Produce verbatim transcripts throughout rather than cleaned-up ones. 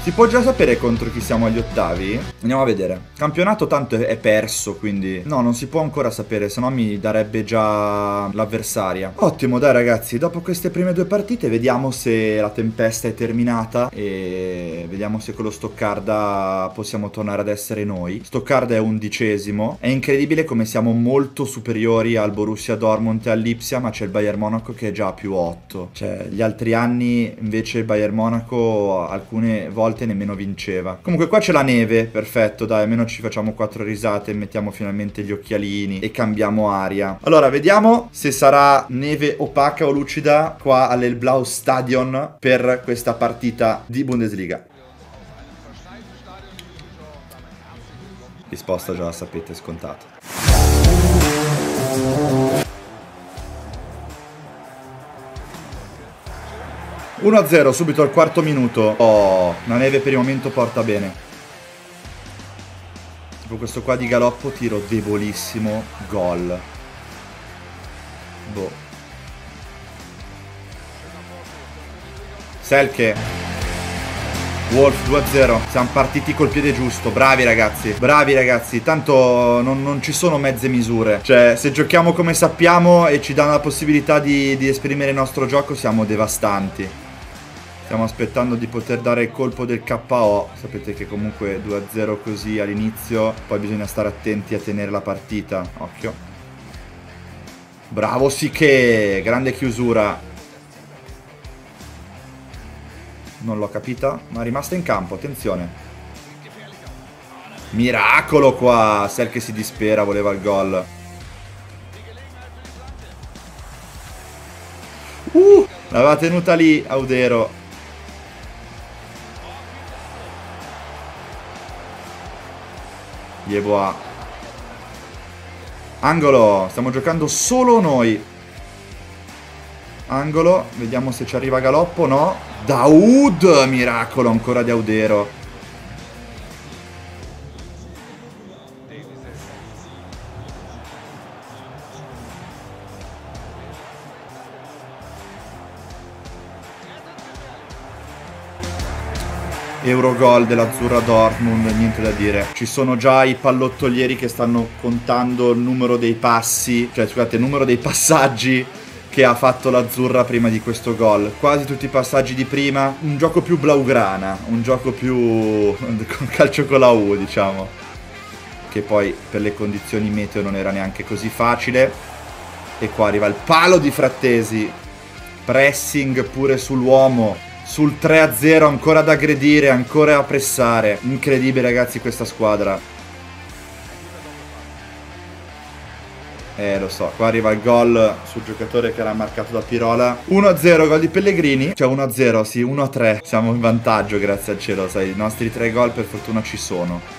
Si può già sapere contro chi siamo agli ottavi? Andiamo a vedere. Campionato tanto è perso, quindi... No, non si può ancora sapere, se no mi darebbe già l'avversaria. Ottimo, dai ragazzi, dopo queste prime due partite vediamo se la tempesta è terminata e vediamo se con lo Stoccarda possiamo tornare ad essere noi. Stoccarda è undicesimo. È incredibile come siamo molto superiori al Borussia Dortmund e all'Ipsia, ma c'è il Bayern Monaco che è già a più otto. Cioè, gli altri anni invece il Bayern Monaco alcune volte nemmeno vinceva. Comunque qua c'è la neve, perfetto, dai, almeno ci facciamo quattro risate, mettiamo finalmente gli occhialini e cambiamo aria. Allora, vediamo se sarà neve opaca o lucida qua all'Elblau Stadion per questa partita di Bundesliga. Risposta già la sapete, scontata. uno a zero subito al quarto minuto. Oh, la neve per il momento porta bene. Tipo questo qua di galoppo, tiro debolissimo, gol. Boh. Selke. Wolf due a zero. Siamo partiti col piede giusto. Bravi ragazzi. Bravi ragazzi. Tanto non, non ci sono mezze misure. Cioè, se giochiamo come sappiamo e ci danno la possibilità di, di esprimere il nostro gioco, siamo devastanti. Stiamo aspettando di poter dare il colpo del K O. Sapete che comunque due a zero così all'inizio. Poi bisogna stare attenti a tenere la partita. Occhio. Bravo Siche. Grande chiusura. Non l'ho capita, ma è rimasta in campo. Attenzione. Miracolo qua. Sel che si dispera, voleva il gol. Uh, l'aveva tenuta lì Audero. Yeboah. Angolo, stiamo giocando solo noi. Angolo, vediamo se ci arriva galoppo, no? Daoud, miracolo ancora di Audero. Eurogol dell'Azzurra Dortmund, niente da dire. Ci sono già i pallottolieri che stanno contando il numero dei passi, cioè scusate, il numero dei passaggi che ha fatto l'Azzurra prima di questo gol. Quasi tutti i passaggi di prima. Un gioco più blaugrana, un gioco più con calcio con la U, diciamo. Che poi per le condizioni meteo non era neanche così facile. E qua arriva il palo di Frattesi. Pressing pure sull'uomo. Sul tre a zero, ancora da aggredire, ancora a pressare. Incredibile ragazzi questa squadra. Eh lo so, qua arriva il gol sul giocatore che era marcato da Pirola. uno a zero, gol di Pellegrini. Cioè uno a zero, sì, uno a tre. Siamo in vantaggio grazie al cielo, sai, i nostri tre gol per fortuna ci sono.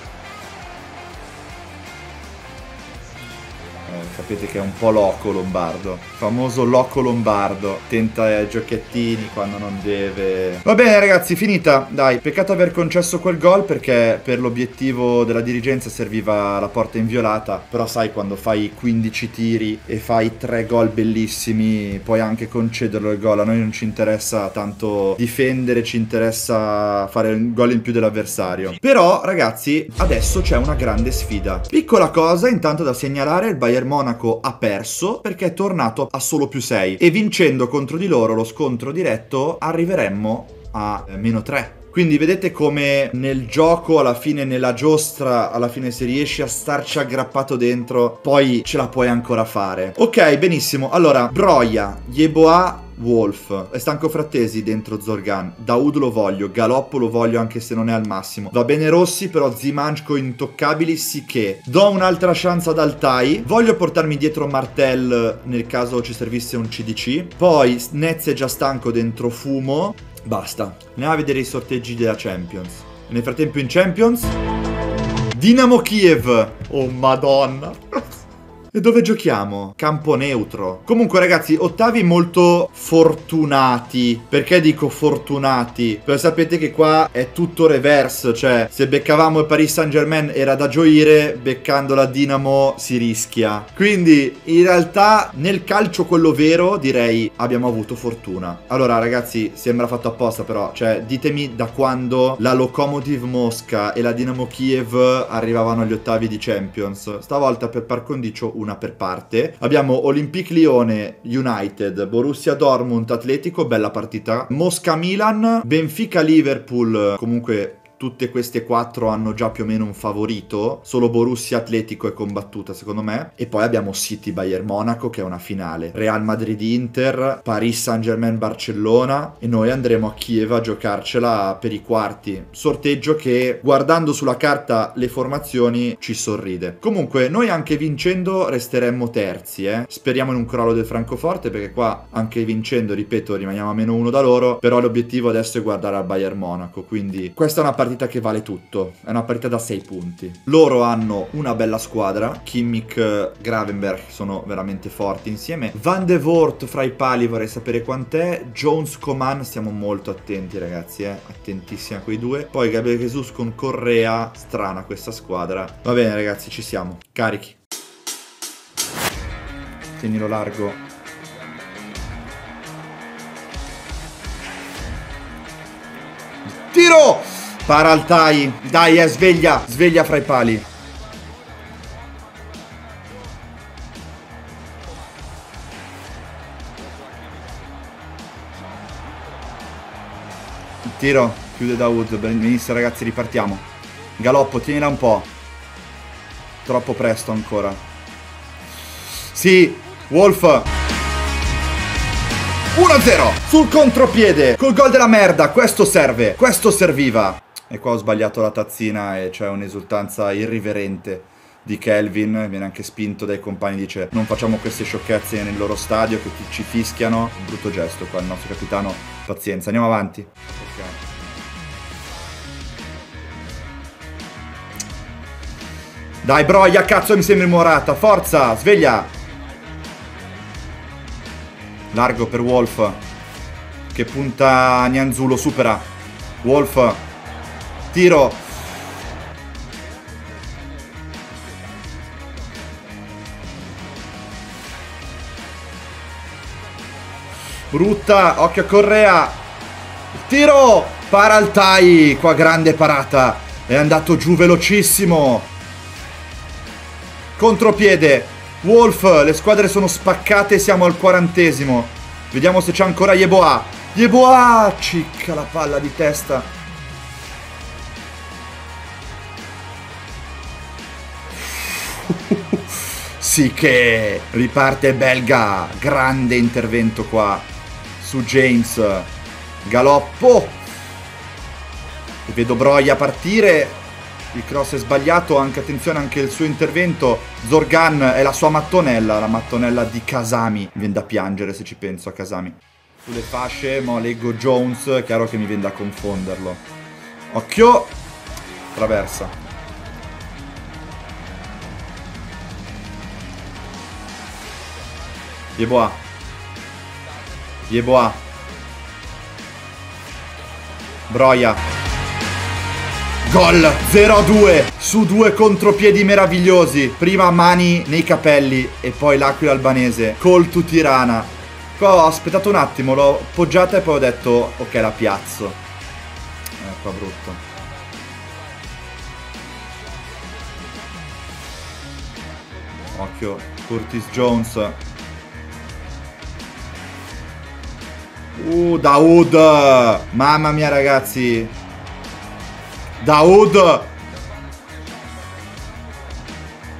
Sapete che è un po' loco Lombardo. Famoso loco Lombardo. Tenta eh, giochettini quando non deve. Va bene ragazzi, finita. Dai, peccato aver concesso quel gol, perché per l'obiettivo della dirigenza serviva la porta inviolata. Però sai, quando fai quindici tiri e fai tre gol bellissimi, puoi anche concederlo il gol. A noi non ci interessa tanto difendere, ci interessa fare un gol in più dell'avversario. Però ragazzi, adesso c'è una grande sfida. Piccola cosa intanto da segnalare: il Bayern Monaco ha perso perché è tornato a solo più sei, e vincendo contro di loro lo scontro diretto arriveremmo a eh, meno tre. Quindi vedete come nel gioco, alla fine, nella giostra, alla fine se riesci a starci aggrappato dentro, poi ce la puoi ancora fare. Ok, benissimo. Allora, Broja, Yeboah, Wolf. È stanco Frattesi dentro Zorgan. Daoud lo voglio, Galoppo lo voglio anche se non è al massimo. Va bene Rossi, però Zimanchko intoccabili, sì che. Do un'altra chance ad Altai. Voglio portarmi dietro Martel nel caso ci servisse un C D C. Poi Nez è già stanco dentro Fumo. Basta. Andiamo a vedere i sorteggi della Champions. Nel frattempo in Champions Dinamo Kiev. Oh madonna. E dove giochiamo? Campo neutro. Comunque ragazzi, ottavi molto fortunati. Perché dico fortunati? Perché sapete che qua è tutto reverse. Cioè, se beccavamo il Paris Saint-Germain era da gioire, beccando la Dinamo si rischia. Quindi, in realtà, nel calcio quello vero, direi, abbiamo avuto fortuna. Allora ragazzi, sembra fatto apposta però. Cioè, ditemi da quando la Lokomotiv Mosca e la Dinamo Kiev arrivavano agli ottavi di Champions. Stavolta per par condicio una per parte. Abbiamo Olympique Lione, United, Borussia Dortmund, Atletico, bella partita. Mosca Milan, Benfica Liverpool, comunque tutte queste quattro hanno già più o meno un favorito. Solo Borussia Atletico è combattuta secondo me. E poi abbiamo City Bayern Monaco che è una finale. Real Madrid Inter, Paris Saint-Germain Barcellona. E noi andremo a Kiev a giocarcela per i quarti. Sorteggio che guardando sulla carta le formazioni ci sorride. Comunque noi anche vincendo resteremmo terzi, eh. Speriamo in un crollo del Francoforte perché qua anche vincendo, ripeto, rimaniamo a meno uno da loro. Però l'obiettivo adesso è guardare al Bayern Monaco. Quindi questa è una partita che vale tutto, è una partita da sei punti. Loro hanno una bella squadra, Kimmich, Gravenberch sono veramente forti insieme. Van de Voort fra i pali vorrei sapere quant'è. Jones, Coman, stiamo molto attenti ragazzi, eh, attentissimi a quei due. Poi Gabriel Jesus con Correa, strana questa squadra. Va bene ragazzi, ci siamo, carichi. Tienilo largo. Tiro! Para Altai, dai, eh, sveglia, sveglia fra i pali. Il tiro, chiude Daoud, benissimo ragazzi, ripartiamo. Galoppo, tienila un po'. Troppo presto ancora. Sì, Wolf. uno a zero sul contropiede, col gol della merda, questo serve, questo serviva. E qua ho sbagliato la tazzina e c'è un'esultanza irriverente di Kelvin. Viene anche spinto dai compagni, dice non facciamo queste sciocchezze nel loro stadio che ci fischiano. Brutto gesto qua il nostro capitano, pazienza, andiamo avanti. Ok. Dai Broia, cazzo mi sembri Morata, forza, sveglia. Largo per Wolf che punta Nianzulo, supera Wolf. Tiro. Brutta. Occhio a Correa. Tiro. Para Altai. Qua grande parata. È andato giù velocissimo. Contropiede. Wolf. Le squadre sono spaccate. Siamo al quarantesimo. Vediamo se c'è ancora Yeboah. Yeboah. Cicca la palla di testa. Sì che riparte belga. Grande intervento qua su James. Galoppo. E vedo Broia partire. Il cross è sbagliato. Anche attenzione anche il suo intervento. Zorgan è la sua mattonella. La mattonella di Kasami. Mi viene da piangere se ci penso a Kasami. Sulle fasce mo leggo Jones. È chiaro che mi viene da confonderlo. Occhio. Traversa. Yeboah. Yeboah. Broia. Gol. zero a due. Su due contropiedi meravigliosi. Prima mani nei capelli e poi l'aquila albanese. Col to Tirana. Qua ho aspettato un attimo, l'ho poggiata e poi ho detto ok, la piazzo. Eh, qua brutto. Occhio. Curtis Jones. Uh, Daoud. Mamma mia ragazzi. Daoud.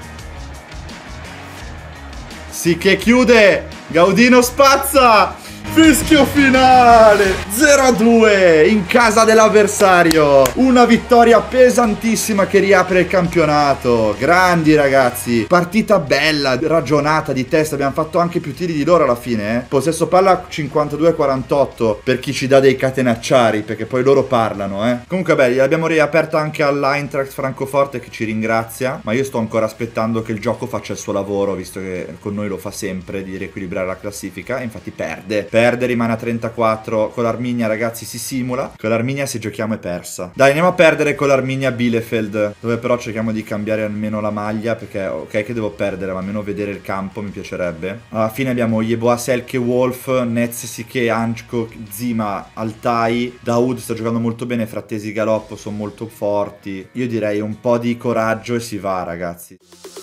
Sì che chiude. Gaudino spazza. Fischio finale zero a due in casa dell'avversario. Una vittoria pesantissima che riapre il campionato. Grandi ragazzi, partita bella, ragionata, di testa. Abbiamo fatto anche più tiri di loro alla fine, eh. Possesso palla cinquantadue a quarantotto per chi ci dà dei catenacciari, perché poi loro parlano, eh. Comunque beh, l'abbiamo riaperta anche all'Eintracht Francoforte, che ci ringrazia, ma io sto ancora aspettando che il gioco faccia il suo lavoro, visto che con noi lo fa sempre, di riequilibrare la classifica. E infatti perde perde, rimane a trentaquattro. Con l'Arminia ragazzi si simula, con l'Arminia se giochiamo è persa. Dai, andiamo a perdere con l'Arminia Bielefeld, dove però cerchiamo di cambiare almeno la maglia, perché ok che devo perdere, ma almeno vedere il campo mi piacerebbe. Alla fine abbiamo Yeboah, Selke, Wolf, Netz, Sike, Anchko, Zima, Altai. Daoud sta giocando molto bene, Frattesi, Galoppo sono molto forti. Io direi un po' di coraggio e si va ragazzi.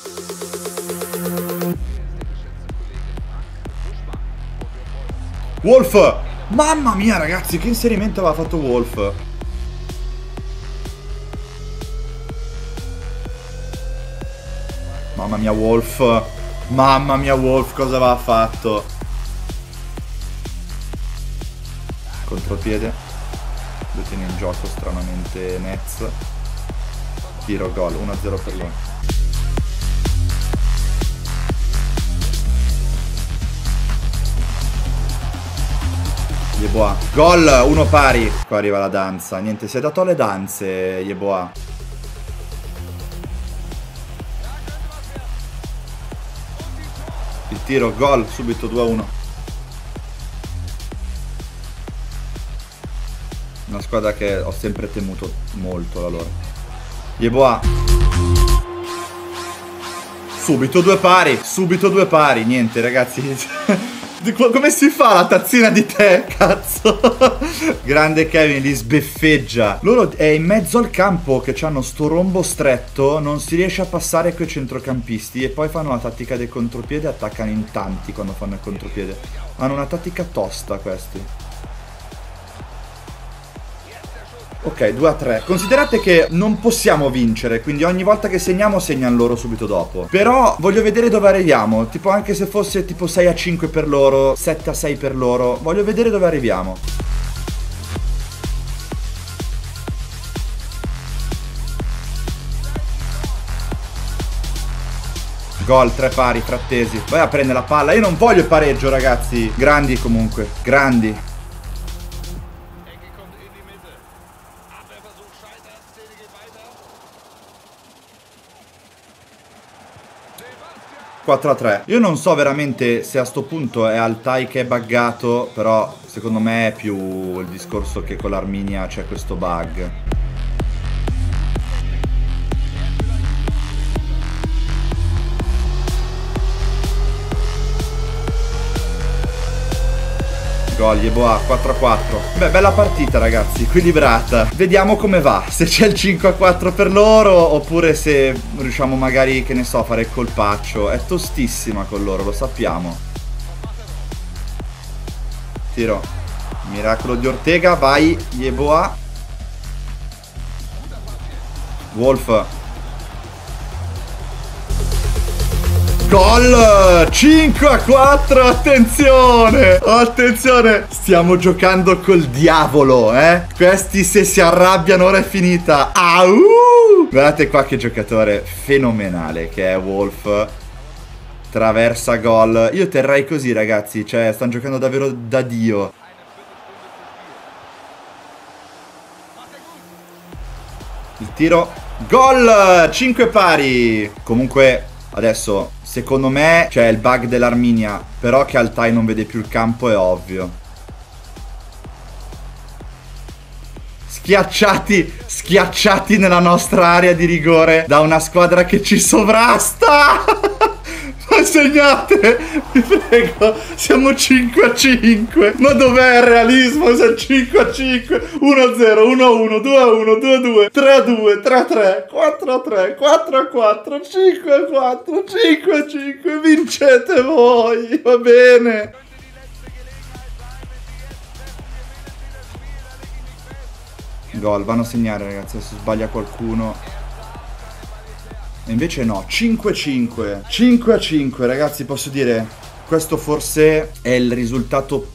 Wolf! Mamma mia ragazzi, che inserimento aveva fatto Wolf. Mamma mia Wolf. Mamma mia Wolf, cosa aveva fatto? Contropiede. Lo tiene in gioco stranamente Netz. Tiro, gol, uno a zero per lui. Yeboah, gol, uno pari. Qua arriva la danza. Niente, si è dato alle danze Yeboah. Il tiro, gol, subito due a uno. Una squadra che ho sempre temuto molto da loro. Yeboah. Subito due pari, subito due pari. Niente ragazzi. Come si fa la tazzina di tè, cazzo? Grande Kevin, li sbeffeggia. Loro è in mezzo al campo che hanno sto rombo stretto, non si riesce a passare coi centrocampisti e poi fanno la tattica del contropiede e attaccano in tanti quando fanno il contropiede. Hanno una tattica tosta questi. Ok, due a tre. Considerate che non possiamo vincere, quindi ogni volta che segniamo segnano loro subito dopo. Però voglio vedere dove arriviamo. Tipo anche se fosse tipo sei a cinque per loro, sette a sei per loro. Voglio vedere dove arriviamo. Gol, tre pari, Frattesi. Vai a prendere la palla. Io non voglio il pareggio ragazzi. Grandi comunque, grandi. quattro a tre. Io non so veramente se a sto punto è Altai che è buggato, però secondo me è più il discorso che con l'Arminia c'è questo bug. Gol, Yeboah, quattro a quattro. Beh, bella partita ragazzi, equilibrata. Vediamo come va, se c'è il cinque a quattro per loro oppure se riusciamo magari, che ne so, a fare il colpaccio. È tostissima con loro, lo sappiamo. Tiro. Miracolo di Ortega, vai Yeboah. Wolf. Gol! cinque a quattro, attenzione! Attenzione! Stiamo giocando col diavolo, eh? Questi se si arrabbiano ora è finita. Au! Guardate qua che giocatore fenomenale che è Wolf. Traversa gol. Io terrei così ragazzi, cioè stanno giocando davvero da Dio. Il tiro. Gol! cinque pari. Comunque adesso secondo me c'è il bug dell'Arminia, però che Altai non vede più il campo è ovvio. Schiacciati, schiacciati nella nostra area di rigore da una squadra che ci sovrasta. Ma segnate, vi prego, siamo cinque a cinque. Ma dov'è il realismo? Siamo cinque a cinque. uno a zero, uno a uno, due a uno, due a due, tre a due, tre a tre, quattro a tre, quattro a quattro, cinque a quattro, cinque a cinque. Vincete voi, va bene. Gol, vanno a segnare ragazzi, se sbaglia qualcuno. E invece no, cinque a cinque. cinque a cinque ragazzi, posso dire, questo forse è il risultato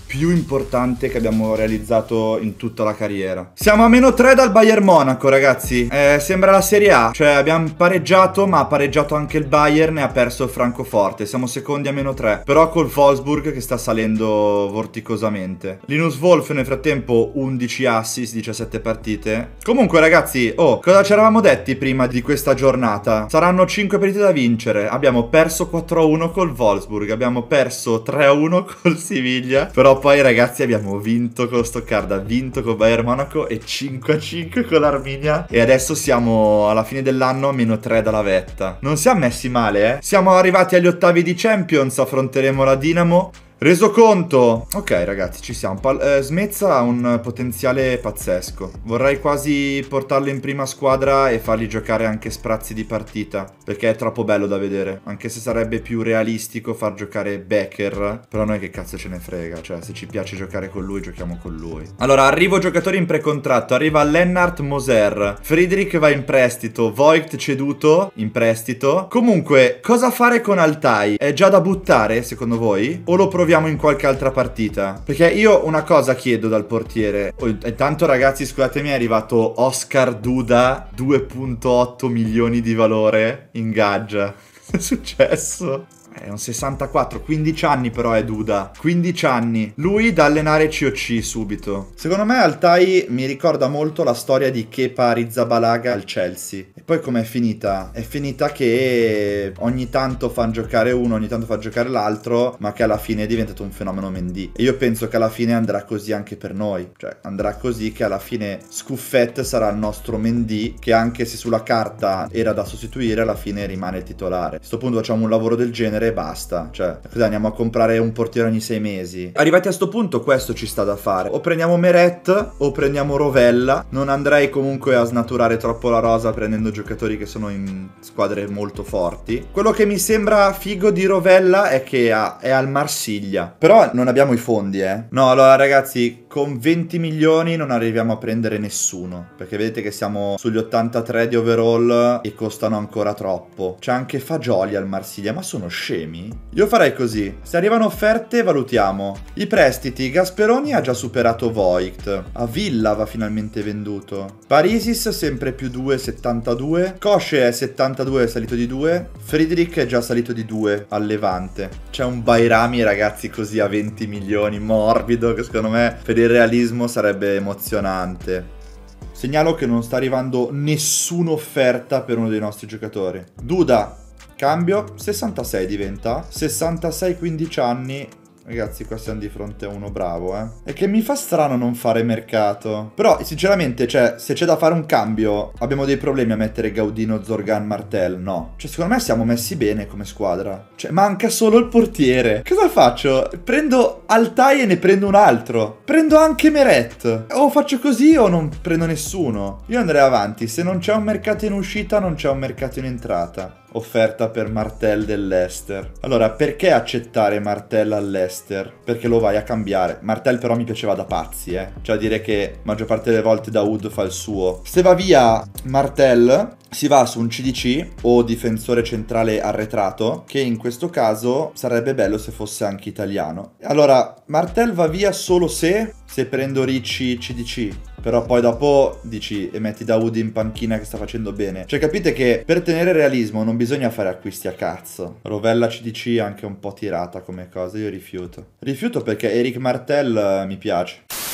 più importante che abbiamo realizzato in tutta la carriera. Siamo a meno tre dal Bayern Monaco, ragazzi. Eh, sembra la Serie A. Cioè abbiamo pareggiato, ma ha pareggiato anche il Bayern e ha perso il Francoforte. Siamo secondi a meno tre. Però col Wolfsburg che sta salendo vorticosamente. Linus Wolf nel frattempo undici assist, diciassette partite. Comunque ragazzi, oh, cosa ci eravamo detti prima di questa giornata? Saranno cinque partite da vincere. Abbiamo perso quattro a uno col Wolfsburg. Abbiamo perso tre a uno col Siviglia. Però poi ragazzi abbiamo vinto con Stoccarda, vinto con Bayern Monaco e cinque a cinque con l'Arminia. E adesso siamo alla fine dell'anno a meno tre dalla vetta. Non siamo messi male, eh. Siamo arrivati agli ottavi di Champions, affronteremo la Dinamo. Reso conto. Ok ragazzi, ci siamo. Pal eh, Smezza ha un potenziale pazzesco. Vorrei quasi portarlo in prima squadra e fargli giocare anche sprazzi di partita, perché è troppo bello da vedere. Anche se sarebbe più realistico far giocare Becker, però noi che cazzo ce ne frega. Cioè se ci piace giocare con lui, giochiamo con lui. Allora, arrivo giocatori in precontratto. Arriva Lennart Moser, Friedrich va in prestito, Voigt ceduto in prestito. Comunque, cosa fare con Altai? È già da buttare secondo voi? O lo proviamo in qualche altra partita? Perché io una cosa chiedo dal portiere. Oh, intanto ragazzi, scusatemi, è arrivato Oscar Duda, due virgola otto milioni di valore in gaggia. Che è successo? È un sessantaquattro, quindici anni però è Duda. quindici anni. Lui da allenare C O C subito. Secondo me Altai mi ricorda molto la storia di Kepa Arrizabalaga al Chelsea. E poi com'è finita? È finita che ogni tanto fanno giocare uno, ogni tanto fa giocare l'altro, ma che alla fine è diventato un fenomeno Mendy. E io penso che alla fine andrà così anche per noi. Cioè andrà così che alla fine Scuffet sarà il nostro Mendy, che anche se sulla carta era da sostituire, alla fine rimane il titolare. A questo punto facciamo un lavoro del genere e basta. Cioè, cosa andiamo a comprare un portiere ogni sei mesi? Arrivati a sto punto questo ci sta da fare. O prendiamo Meret o prendiamo Rovella. Non andrei comunque a snaturare troppo la rosa prendendo giocatori che sono in squadre molto forti. Quello che mi sembra figo di Rovella è che ha, è al Marsiglia. Però non abbiamo i fondi, eh. No, allora ragazzi, con venti milioni non arriviamo a prendere nessuno, perché vedete che siamo sugli ottantatré di overall e costano ancora troppo. C'è anche Fagioli al Marsiglia, ma sono scemi. Io farei così: se arrivano offerte valutiamo i prestiti. Gasperoni ha già superato Voigt, a Villa va finalmente venduto, Parisis sempre più due, settantadue, Kosce è settantadue, è salito di due, Friedrich è già salito di due al Levante. C'è un Bairami ragazzi così a venti milioni, morbido, che secondo me per il realismo sarebbe emozionante. Segnalo che non sta arrivando nessuna offerta per uno dei nostri giocatori. Duda, cambio, sessantasei diventa, sessantasei, quindici anni. Ragazzi, qua siamo di fronte a uno bravo, eh. È che mi fa strano non fare mercato. Però, sinceramente, cioè, se c'è da fare un cambio, abbiamo dei problemi a mettere Gaudino, Zorgan, Martel? No. Cioè, secondo me siamo messi bene come squadra. Cioè, manca solo il portiere. Cosa faccio? Prendo Altai e ne prendo un altro. Prendo anche Meret. O faccio così o non prendo nessuno. Io andrei avanti. Se non c'è un mercato in uscita, non c'è un mercato in entrata. Offerta per Martel dell'Ester. Allora, perché accettare Martel all'Ester? Perché lo vai a cambiare. Martel però mi piaceva da pazzi, eh. Cioè dire che maggior parte delle volte Daoud fa il suo. Se va via Martel, si va su un C D C o difensore centrale arretrato, che in questo caso sarebbe bello se fosse anche italiano. Allora, Martel va via solo se, se prendo Ricci C D C. Però poi dopo dici e metti Daoud in panchina che sta facendo bene. Cioè capite che per tenere realismo non bisogna fare acquisti a cazzo. Rovella C D C anche un po' tirata come cosa, io rifiuto. Rifiuto perché Eric Martel uh, mi piace.